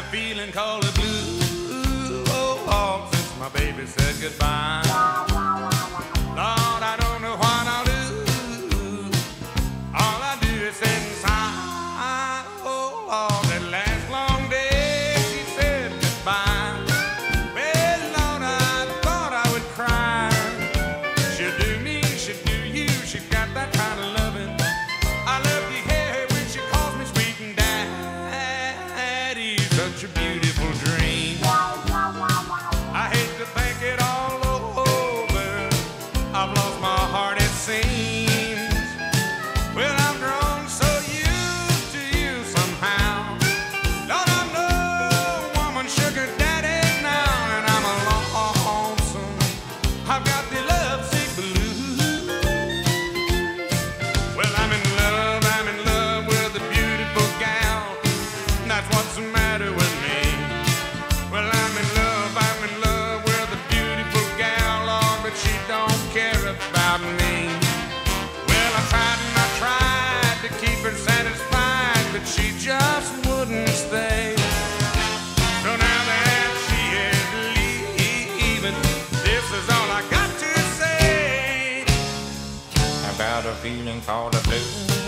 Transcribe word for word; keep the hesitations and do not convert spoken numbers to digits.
feeling called the blue. Oh, oh, since my baby said goodbye. Lord, I don't know what I'll do. All I do is sit and sigh. Oh, Lord, that last long day she said goodbye. Well, Lord, I thought I would cry. She'll do me, she'll do you. She's got that kind of loving. I love you here when she calls me sweet and daddy. Such a beautiful dream. I hate to think it all over. I've lost my heart, it seems. Well, I'm grown so used to you somehow. Lord, I'm no woman's sugar daddy now, and I'm lonesome. I've got the lovesick blues. Well, I'm in love, I'm in love with a beautiful gal. That's what's the matter with me. Well, I'm in love, I'm in love with a beautiful gal, Lord, but she don't care about me. Well, I tried and I tried to keep her satisfied, but she just wouldn't stay. So now that she is leaving, this is all I got to say about a feeling called a blues.